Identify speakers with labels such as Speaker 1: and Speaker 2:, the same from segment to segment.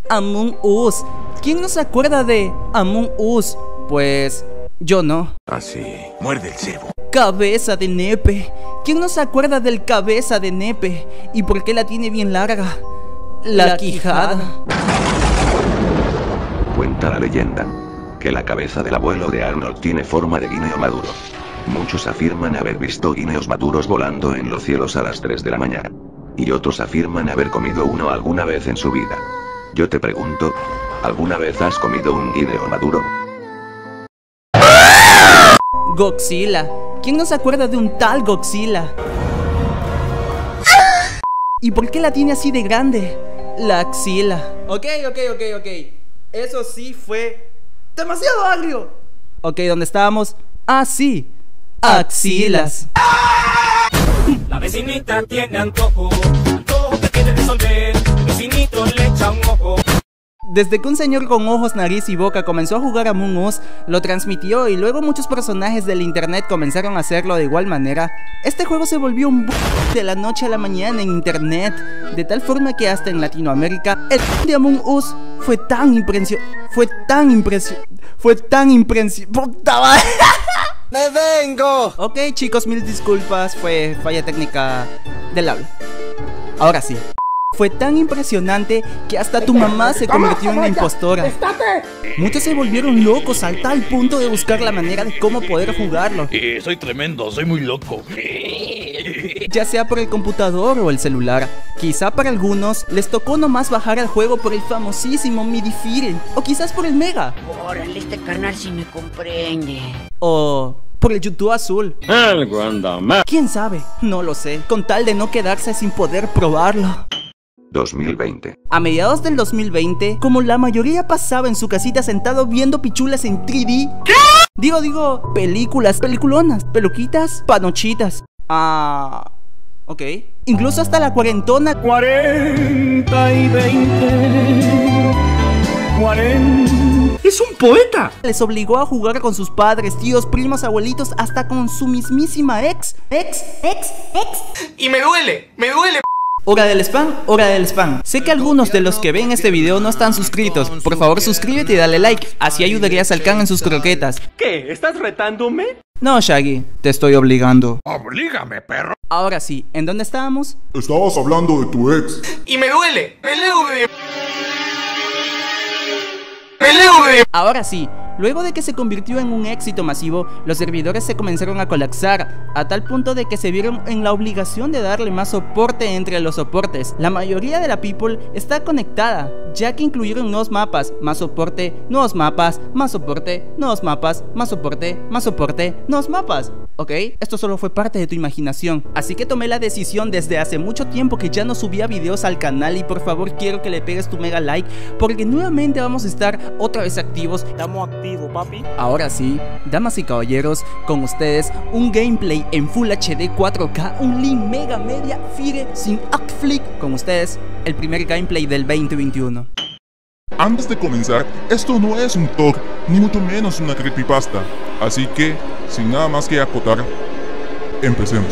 Speaker 1: Among Us. ¿Quién no se acuerda de Among Us? Pues yo no.
Speaker 2: Así, muerde el cebo.
Speaker 1: Cabeza de nepe. ¿Quién no se acuerda del cabeza de nepe? ¿Y por qué la tiene bien larga? La quijada.
Speaker 2: Cuenta la leyenda que la cabeza del abuelo de Arnold tiene forma de guineo maduro. Muchos afirman haber visto guineos maduros volando en los cielos a las 3 de la mañana. Y otros afirman haber comido uno alguna vez en su vida. Yo te pregunto, ¿alguna vez has comido un guineo maduro?
Speaker 1: Godzilla. ¿Quién no se acuerda de un tal Godzilla? ¿Y por qué la tiene así de grande? La axila. Ok. Eso sí fue demasiado agrio. Ok, ¿dónde estábamos? Ah, sí. Axilas.
Speaker 3: La vecinita tiene antojo que quiere resolver. Vecinito le echa un ojo.
Speaker 1: Desde que un señor con ojos, nariz y boca comenzó a jugar Among Us, lo transmitió y luego muchos personajes del internet comenzaron a hacerlo de igual manera. Este juego se volvió un boom de la noche a la mañana en internet, de tal forma que hasta en Latinoamérica el de Among Us fue tan ¡Puta madre!
Speaker 4: ¡Me vengo!
Speaker 1: Ok chicos, mil disculpas, fue falla técnica del habla. Ahora sí. Fue tan impresionante que hasta tu mamá se convirtió en la impostora. Muchos se volvieron locos al tal punto de buscar la manera de cómo poder jugarlo.
Speaker 5: Soy tremendo, soy muy loco.
Speaker 1: Ya sea por el computador o el celular. Quizá para algunos les tocó nomás bajar al juego por el famosísimo Midifire. O quizás por el Mega.
Speaker 6: Órale, este carnal sí me comprende.
Speaker 1: O por el YouTube azul.
Speaker 5: Algo anda mal.
Speaker 1: ¿Quién sabe? No lo sé. Con tal de no quedarse sin poder probarlo.
Speaker 2: 2020.
Speaker 1: A mediados del 2020, como la mayoría pasaba en su casita sentado viendo pichulas en 3D. ¿Qué? Digo, peliculonas, peluquitas, panochitas. Ok. Incluso hasta la cuarentona.
Speaker 3: 40 y 20. 40. ¡Es un poeta!
Speaker 1: Les obligó a jugar con sus padres, tíos, primos, abuelitos, hasta con su mismísima ex.
Speaker 3: Y me duele.
Speaker 1: Hora del spam. Sé que algunos de los que ven este video no están suscritos. Por favor, suscríbete y dale like. Así ayudarías al can en sus croquetas.
Speaker 3: ¿Qué? ¿Estás retándome?
Speaker 1: No, Shaggy, te estoy obligando.
Speaker 5: Oblígame, perro.
Speaker 1: Ahora sí, ¿en dónde estábamos?
Speaker 4: Estabas hablando de tu ex.
Speaker 3: Y me duele.
Speaker 1: Ahora sí, luego de que se convirtió en un éxito masivo, los servidores se comenzaron a colapsar, a tal punto de que se vieron en la obligación de darle más soporte entre los soportes. La mayoría de la people está conectada, ya que incluyeron nuevos mapas, más soporte, nuevos mapas, más soporte, nuevos mapas, más soporte, más soporte, nuevos mapas. ¿Ok? Esto solo fue parte de tu imaginación. Así que tomé la decisión desde hace mucho tiempo que ya no subía videos al canal. Y por favor quiero que le pegues tu mega like, porque nuevamente vamos a estar otra vez activos.
Speaker 3: Estamos activos, papi.
Speaker 1: Ahora sí, damas y caballeros, con ustedes un gameplay en Full HD 4K, un Link Mega Media Fire sin Actflick. Con ustedes, el primer gameplay del 2021.
Speaker 4: Antes de comenzar, esto no es un talk, ni mucho menos una creepypasta. Así que, sin nada más que acotar, empecemos.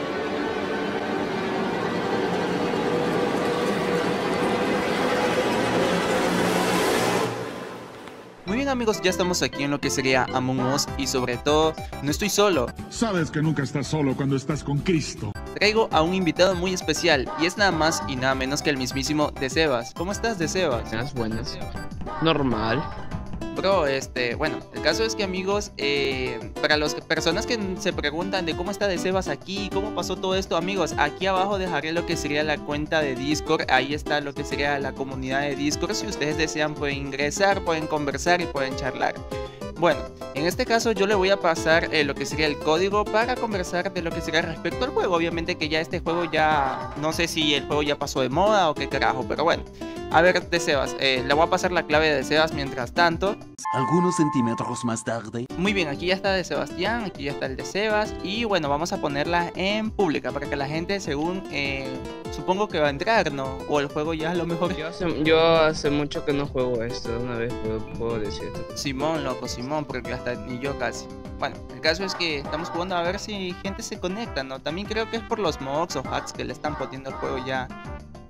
Speaker 1: Muy bien amigos, ya estamos aquí en lo que sería Among Us y sobre todo, no estoy solo.
Speaker 7: Sabes que nunca estás solo cuando estás con Cristo.
Speaker 1: Traigo a un invitado muy especial y es nada más y nada menos que el mismísimo Desebas. ¿Cómo estás, Desebas?
Speaker 8: Buenas. Normal.
Speaker 1: Bro, bueno, el caso es que amigos, para las personas que se preguntan de cómo está Desebas aquí, cómo pasó todo esto, amigos, aquí abajo dejaré lo que sería la cuenta de Discord, ahí está lo que sería la comunidad de Discord, si ustedes desean pueden ingresar, pueden conversar y pueden charlar. Bueno, en este caso yo le voy a pasar lo que sería el código para conversar de lo que sería respecto al juego. Obviamente que ya este juego ya, no sé si el juego ya pasó de moda o qué carajo, pero bueno. A ver, Desebas, le voy a pasar la clave de Desebas mientras tanto.
Speaker 9: Algunos centímetros más tarde.
Speaker 1: Muy bien, aquí ya está de Sebastián, aquí ya está el de Sebas. Y bueno, vamos a ponerla en pública para que la gente, según, supongo que va a entrar, ¿no? O el juego ya a lo mejor.
Speaker 8: Yo hace mucho que no juego esto, una vez puedo decir esto.
Speaker 1: Simón, loco, Simón, porque hasta ni yo casi. Bueno, el caso es que estamos jugando a ver si gente se conecta, ¿no? También creo que es por los mods o hacks que le están poniendo el juego ya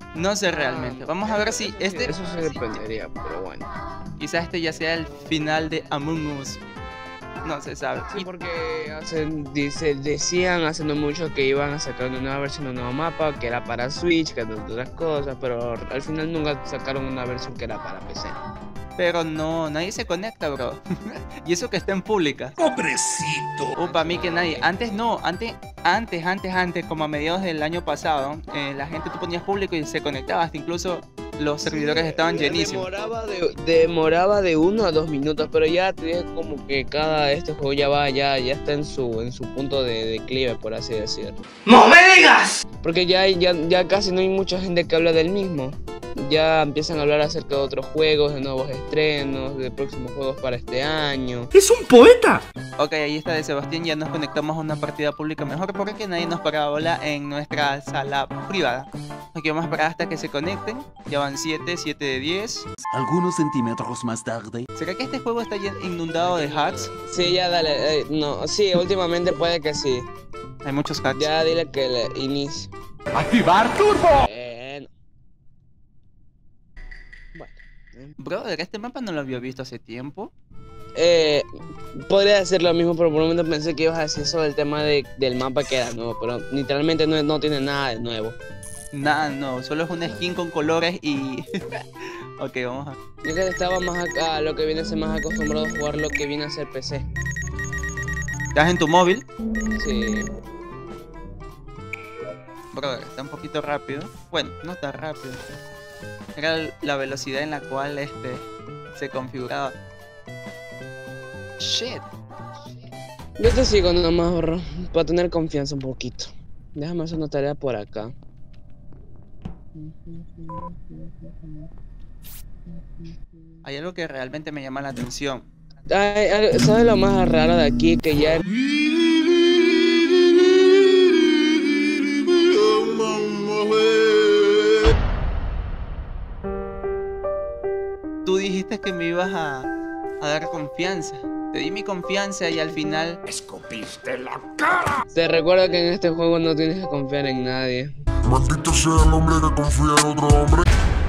Speaker 1: No sé realmente. Vamos a ver si este...
Speaker 8: Eso se dependería, pero bueno.
Speaker 1: Quizás este ya sea el final de Among Us. No se sabe.
Speaker 8: Sí, porque decían hace no mucho que iban a sacar una nueva versión, un nuevo mapa, que era para Switch, que otras cosas, pero al final nunca sacaron una versión que era para PC.
Speaker 1: Pero no, nadie se conecta, bro. Y eso que está en pública.
Speaker 5: ¡Pobrecito!
Speaker 1: Para mí que nadie. Antes no, antes, como a mediados del año pasado, la gente tú ponías público y se conectaba, hasta incluso los servidores estaban llenísimos.
Speaker 8: Demoraba de 1 a 2 minutos, pero ya te digo como que este juego ya está en su punto de declive, por así decirlo.
Speaker 5: ¡No me digas!
Speaker 8: Porque ya casi no hay mucha gente que habla del mismo. Ya empiezan a hablar acerca de otros juegos, de nuevos estrenos, de próximos juegos para este año.
Speaker 5: ¡Es un poeta!
Speaker 1: Ok, ahí está de Sebastián, ya nos conectamos a una partida pública mejor porque nadie nos para bola en nuestra sala privada. Aquí vamos a esperar hasta que se conecten. Ya van 7 de 10.
Speaker 9: Algunos centímetros más tarde.
Speaker 1: ¿Será que este juego está inundado de hacks?
Speaker 8: Sí, ya dale, no, sí, últimamente puede que sí.
Speaker 1: Hay muchos hacks.
Speaker 8: Ya dile que le inicie.
Speaker 5: ¡Activar turbo!
Speaker 1: Brother, este mapa no lo había visto hace tiempo.
Speaker 8: Podría decir lo mismo, pero por un momento pensé que ibas a decir sobre el tema del mapa que era nuevo, pero literalmente no tiene nada de nuevo.
Speaker 1: Nada, no, solo es una skin con colores y... Ok, vamos a...
Speaker 8: Yo que estaba más acá, lo que viene a ser más acostumbrado a jugar lo que viene a ser PC.
Speaker 1: ¿Estás en tu móvil?
Speaker 8: Sí.
Speaker 1: Brother, está un poquito rápido. Bueno, no está rápido. Era la velocidad en la cual se configuraba. Shit.
Speaker 8: Yo te sigo nomás, bro, para tener confianza un poquito. Déjame hacer una tarea por acá.
Speaker 1: Hay algo que realmente me llama la atención.
Speaker 8: ¿Sabes lo más raro de aquí? Que ya...
Speaker 1: Tú dijiste que me ibas a dar confianza. Te di mi confianza y al final...
Speaker 5: ¡Escupiste la cara!
Speaker 8: Te recuerdo que en este juego no tienes que confiar en nadie.
Speaker 4: Maldito sea el hombre que confía en otro hombre.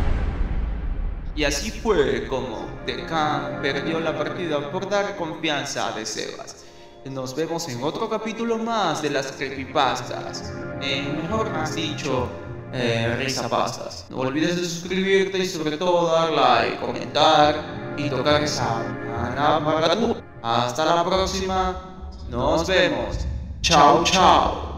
Speaker 1: Y así fue como Tecan perdió la partida por dar confianza a Sebas. Nos vemos en otro capítulo más de las creepypastas. Mejor más dicho, risapastas. No olvides de suscribirte y sobre todo dar like, comentar y tocar esa campana para tú. Hasta la próxima. Nos vemos. Chao, chao.